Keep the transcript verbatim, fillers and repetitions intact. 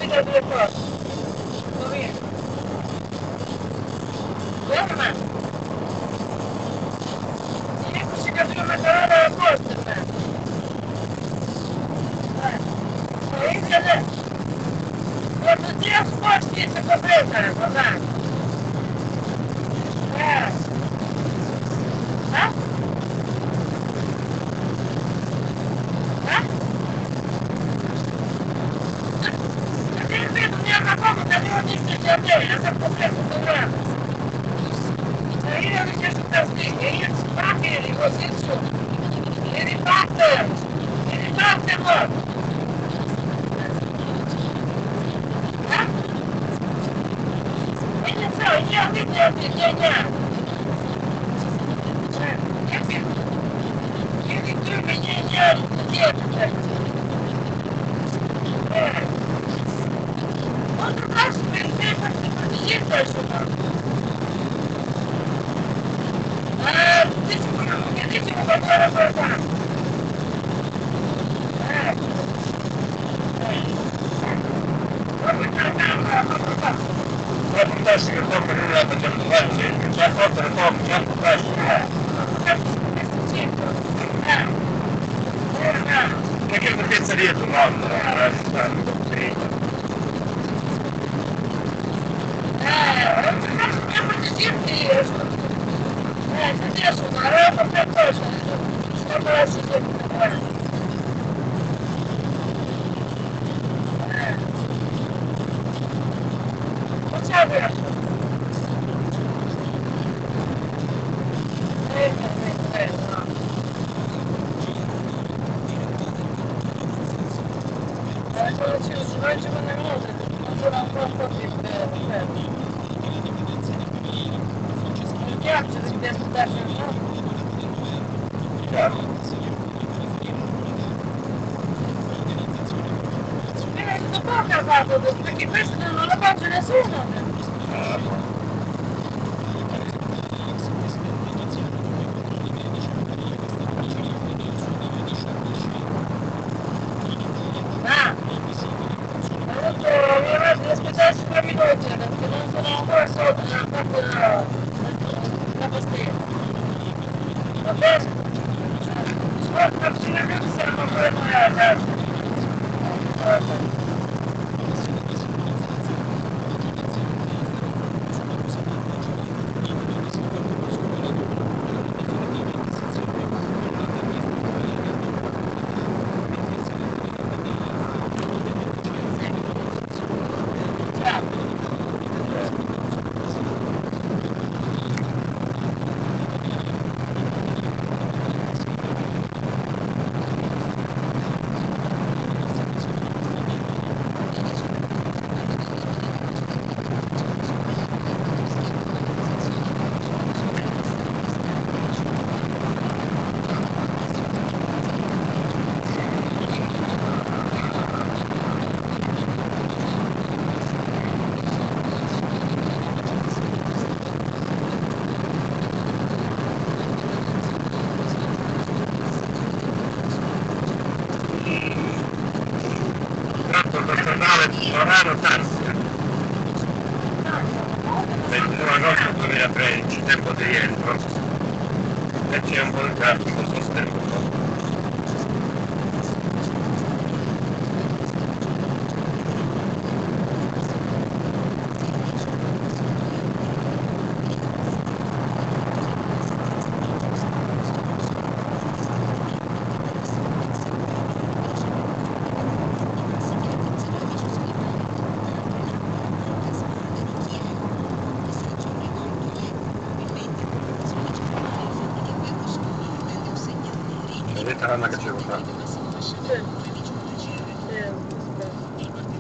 Vedi da due cose. Dove? Dove ma? Sì, così che devo mettere la posta, ma. Eh. E io che quando ti sposti si può prendere, guardate. Eh. Eh? Eh? E vedo mi hanno poco che devo dire che a te, è un problema programma. E io ho richiesto per stringhe, io si fa che li così su. E ribatte, e ribatte voi. Eh? E ne so, io mi devo ingegnare. Cioè, io io di più mi ingegnare dietro te. Eh. Quando passo per il tempo ti proteggi questo, no? Eh, dici quello che dici che va bene per te. Eh. Eh. Proprio per me, proprio per me. Ma potresti che poi per una facciamo fare, già forte le poche, già potresti. Perché perché dietro un altro, eh, sì. Eh, non ti senti, eh, ti adesso una roba per cosa, sta per essere sempre. Eh, facciamo adesso. Eh, eh, eh, no. Adesso ci svolge con le mute, non sono ancora un po' più fermo. Mi piace di aspettare, no? Chiaro. Eh, sto poco ha fatto, perché questo non lo faccio nessuno. Ah, no. Aspettarsi tre minuti perché non sono ancora sotto, non ho fatto la, la pastiera. Va bene? Ascolta, fino a che siamo ancora noi a casa. Orano Tassia ventuno agosto duemilatredici, tempo di rientro e c'è un po' di traffico sul tempo. Vedete Anna che c'è qua? Sì. Sì.